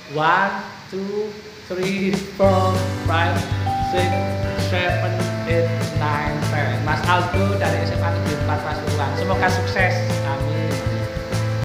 One, two, three, four, five, six, seven, eight, nine, ten. Mas Aldo dari SMA Negeri 4 Pasuruan. Semoga sukses.